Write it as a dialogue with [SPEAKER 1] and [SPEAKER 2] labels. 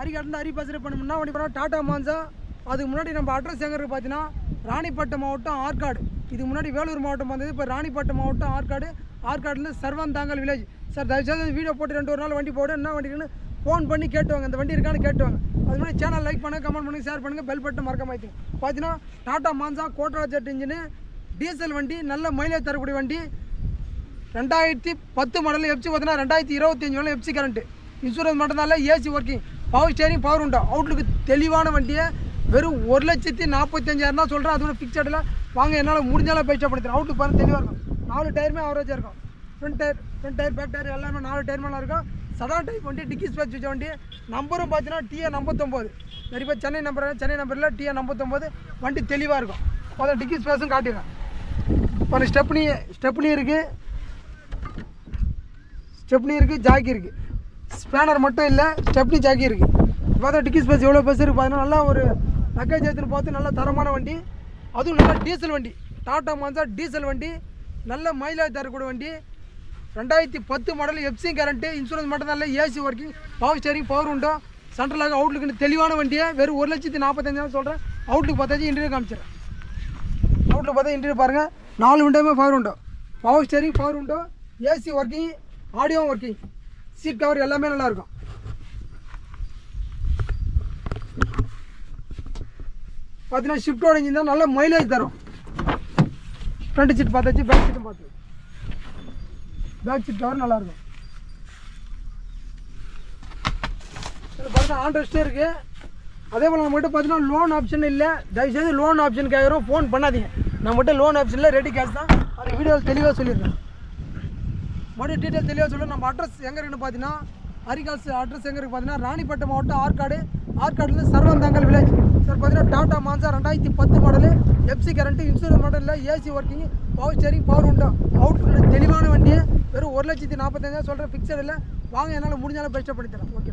[SPEAKER 1] அரிகாட்டில் அரி பஸ்ஸில் பண்ணோம்னா வண்டி போனால் டாடா மான்சா. அதுக்கு முன்னாடி நம்ம அட்ரஸ் எங்கே இருக்குது பார்த்தீங்கன்னா ராணிப்பட்டம் மாவட்டம் ஆற்காடு. இதுக்கு முன்னாடி வேலூர் மாவட்டம் வந்தது, இப்போ ராணிப்பட்டம் மாவட்டம் ஆற்காடு. ஆற்காடுலேருந்து சர்வந்தாங்கல் வில்லேஜ். சார் தயவுசெய்து வீடியோ போட்டு 2 நாள் வண்டி போடு, என்ன வண்டிக்குன்னு ஃபோன் பண்ணி கேட்டுவாங்க, இந்த வண்டி இருக்கான்னு கேட்டுவாங்க. அது மாதிரி சேனல் லைக் பண்ணுங்கள், கமெண்ட் பண்ணுங்கள், ஷேர் பண்ணுங்கள், பெல் பட்டன் மறக்காம வைத்துங்க. பார்த்தீங்கன்னா Tata Manza Quadrajet engine, diesel வண்டி, நல்ல மைலேஜ் தரக்கூடிய வண்டி. 2010 மாடல். எஃப்சி பார்த்தீங்கன்னா 2025 மாடல் எஃப்சி கரண்ட்டு. இன்சூரன்ஸ் மட்டும்தான், AC working, power steering, power உண்டா. அவுட்லுக்கு தெளிவான வண்டியை வெறும் 1,45,000 தான் சொல்கிறேன். அது ஒரு ஃபிக்ஸடில் வாங்க, என்னால் முடிஞ்சாலும் பைசா படுத்துறேன். அவுட்டுக்கு பாருங்கள் தெளிவாக இருக்கும். 4 டயருமே அவரேஜாக இருக்கும். ஃப்ரண்ட் டயர் பேக் டயர் எல்லாமே 4 டயர் மேலே இருக்கும். சதான் டைப் வண்டி, டிக்கி ஸ்பேஸ் வச்ச வண்டி. நம்பரும் பார்த்தீங்கன்னா TN59. நிறைய பேர் சென்னை நம்பரில் TN59. வண்டி தெளிவாக இருக்கும். அதான் டிக்கி ஸ்பேஸும் காட்டிடுறேன். இப்போ ஸ்டெப்னி இருக்குது, ஜாக்கி இருக்குது. ஸ்பேனர் மட்டும் இல்லை, ஸ்டெப்னி ஜாக்கி இருக்குது. பார்த்தா டிக்கி ஸ்பேஸ் எவ்வளோ பேஸ் இருக்குது பார்த்தீங்கன்னா, நல்லா ஒரு லக்கேஜ் எடுத்துன்னு பார்த்து நல்ல தரமான வண்டி. அதுவும் நல்லா டீசல் வண்டி, டாடா மான்சா டீசல் வண்டி, நல்ல மைலேஜ் தரக்கூடிய வண்டி. 2010 மாடல் எஃப்சி கேரண்ட்டு. இன்சூரன்ஸ் மட்டும் தான், AC working, power steering, power உண்டோ, சென்ட்ரலாக. அவுட்லுக்குன்னு தெளிவான வண்டியை வெறும் 1,45,000 சொல்கிறேன். அவுட்லுக்கு பார்த்தாச்சு இன்டீரியர் காமிச்சிடறேன். அவுட்லுக்கு பார்த்தா இன்டீரியர் பாருங்கள், 4 விண்டோமே பவர் உண்டோ, பவர் ஸ்டேரிங், பவர் உண்டோ, AC working, audio working, seat cover எல்லாமே நல்லாயிருக்கும். பார்த்தீங்கன்னா ஷிஃப்டோட இன்ஜின் தான், நல்ல மைலேஜ் தரும். ஃப்ரண்ட் சீட் பார்த்தாச்சு, பேக் சீட்டும் பார்த்து. பேக் சீட் கவர் நல்லாயிருக்கும். இதில் பார்த்தீங்கன்னா ஆண்ட்ரஸ்டே இருக்குது. அதே போல் நம்மகிட்ட பார்த்தீங்கன்னா லோன் ஆப்ஷன் இல்லை. தயவுசெய்து லோன் ஆப்ஷன் கேட்குறோம், ஃபோன் பண்ணாதீங்க. நம்மகிட்ட லோன் ஆப்ஷன் இல்லை, ரெடி கேஷ் தான். அது வீடியோவில் தெளிவாக சொல்லிடுறேன். மறுபடியும் டீட்டெயில் தெளிவாக சொல்லுங்கள். நம்ம அட்ரஸ் எங்கே இருக்குன்னு பார்த்தீங்கன்னா, அரிகால்ஸ் அட்ரஸ் எங்கே இருக்குது பார்த்தீங்கன்னா ராணிப்பட்டம் மாவட்டம் ஆற்காடு. ஆற்காடுலேருந்து சர்வந்தாங்கல் வில்லேஜ். சார் பார்த்தீங்கன்னா Tata Manza 2010 model, FC current, insurance மாடலில், AC working, power steering, power உண்டோ. அவுட் தெளிவான வண்டியை வெறும் 1,45,000 சொல்கிறேன். ஃபிக்ஸட் இல்லை. வாங்க, என்னால் முடிஞ்சாலும் பெஸ்ட்டாக பண்ணி தரேன்.